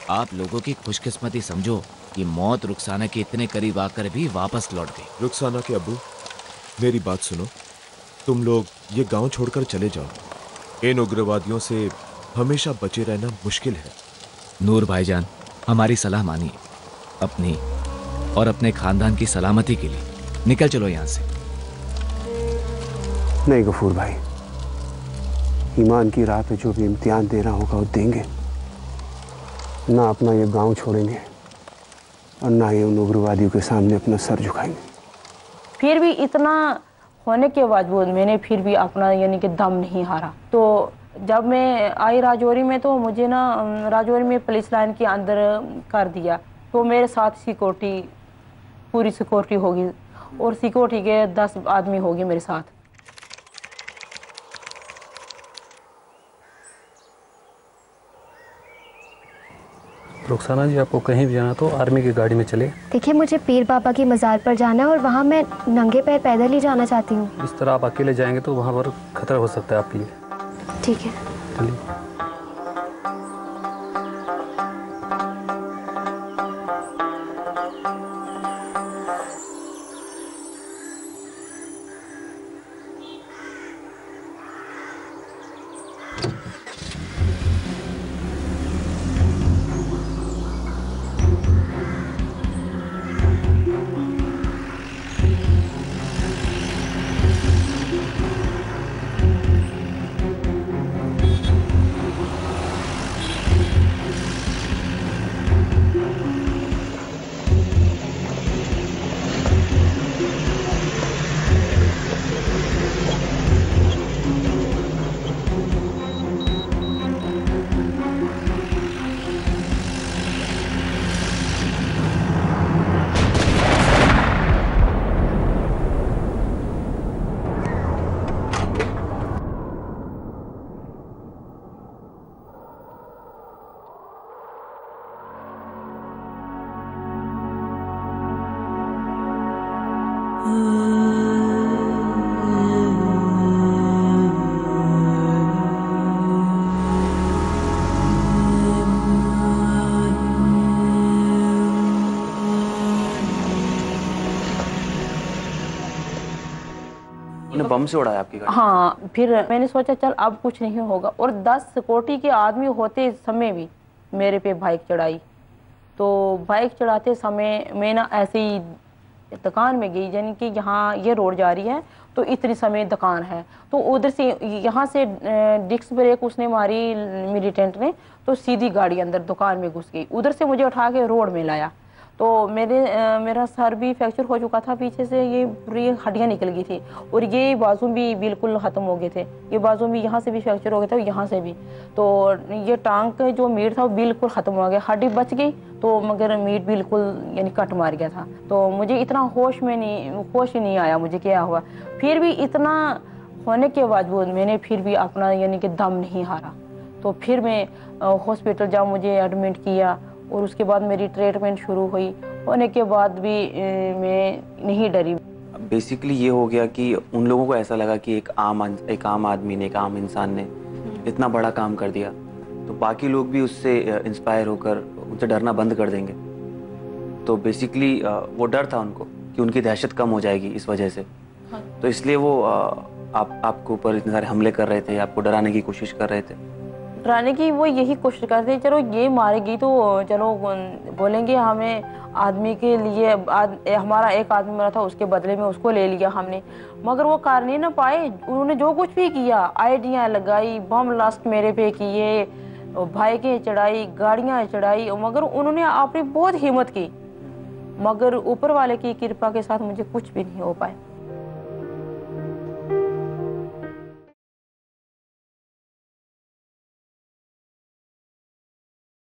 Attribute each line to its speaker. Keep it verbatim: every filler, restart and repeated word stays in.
Speaker 1: आप लोगों की खुशकिस्मती समझो कि मौत रुखसाना के इतने करीब आकर भी वापस लौट गई।
Speaker 2: रुखसाना के अब्बू, मेरी बात सुनो। तुम लोग ये गांव छोड़कर चले जाओ। इन उग्रवादियों से हमेशा बचे रहना मुश्किल है।
Speaker 1: नूर भाईजान, हमारी सलाह मानिए। अपनी और अपने खानदान की सलामती के लिए निकल चलो यहां से।
Speaker 3: नहीं गफूर भाई, ईमान की राह पे जो भी इम्तिहान देना होगा वो देंगे। ना अपना ये गांव छोड़ेंगे और ना ही उन उग्रवादियों के सामने अपना सर झुकाएंगे।
Speaker 4: फिर भी इतना होने के बावजूद मैंने फिर भी अपना यानी कि दम नहीं हारा। तो जब मैं आई राजौरी में तो मुझे ना राजौरी में पुलिस लाइन के अंदर कर दिया। तो मेरे साथ सिक्योरिटी, पूरी सिक्योरिटी होगी और सिक्योरिटी के दस आदमी होगी मेरे साथ।
Speaker 5: रुखसाना जी, आपको कहीं भी जाना तो आर्मी की गाड़ी में चले।
Speaker 6: देखिए, मुझे पीर बाबा की मज़ार पर जाना है और वहाँ मैं नंगे पैर पैदल ही जाना चाहती हूँ।
Speaker 5: इस तरह आप अकेले जाएंगे तो वहाँ पर खतरा हो सकता है आपके लिए।
Speaker 6: ठीक है,
Speaker 5: चलिए।
Speaker 7: बम से उड़ाया आपकी गाड़ी?
Speaker 4: हाँ, फिर मैंने सोचा चल अब कुछ नहीं होगा। और दस सिक्योरिटी के आदमी होते समय भी मेरे पे बाइक चढ़ाई। तो बाइक चढ़ाते समय मैं ना ऐसे ही दुकान में गई, यानी कि यहाँ ये रोड जा रही है तो इतनी समय दुकान है। तो उधर से यहाँ से डिस्क ब्रेक उसने मारी मेरी टेंट ने, तो सीधी गाड़ी अंदर दुकान में घुस गई। उधर से मुझे उठा के रोड में लाया। तो मेरे आ, मेरा सर भी फ्रैक्चर हो चुका था, पीछे से ये पूरी हड्डियाँ निकल गई थी और ये बाजू भी बिल्कुल ख़त्म हो गए थे। ये बाजू भी यहाँ से भी फ्रैक्चर हो गया था, यहाँ से भी। तो ये टांग का जो मीट था वो बिल्कुल ख़त्म हो गया। हड्डी बच गई तो मगर मीट बिल्कुल यानी कट मार गया था। तो मुझे इतना होश में नहीं होश ही नहीं आया मुझे क्या हुआ। फिर भी इतना होने के बावजूद मैंने फिर भी अपना यानी कि दम नहीं हारा। तो फिर मैं हॉस्पिटल जब मुझे एडमिट किया और उसके बाद मेरी ट्रीटमेंट शुरू हुई। होने के बाद भी ए, मैं नहीं डरी।
Speaker 7: बेसिकली ये हो गया कि उन लोगों को ऐसा लगा कि एक आम एक आम आदमी ने, एक आम इंसान ने इतना बड़ा काम कर दिया, तो बाकी लोग भी उससे इंस्पायर होकर उनसे डरना बंद कर देंगे। तो बेसिकली वो डर था उनको कि उनकी दहशत कम हो जाएगी इस वजह से। हाँ। तो इसलिए वो आप आपके ऊपर इतने सारे हमले कर रहे थे, आपको डराने की कोशिश कर रहे थे।
Speaker 4: डराने की वो यही कोशिश करते हैं, चलो ये मारेगी तो चलो बोलेंगे हमें आदमी के लिए आद, हमारा एक आदमी मरा था उसके बदले में उसको ले लिया हमने। मगर वो कर नहीं ना पाए। उन्होंने जो कुछ भी किया, आइडियाँ लगाई, बम लास्ट मेरे पे किए, बाइकें चढ़ाई, गाड़ियाँ चढ़ाई, मगर उन्होंने अपनी बहुत हिम्मत की। मगर ऊपर वाले की कृपा के साथ मुझे कुछ भी नहीं हो पाया।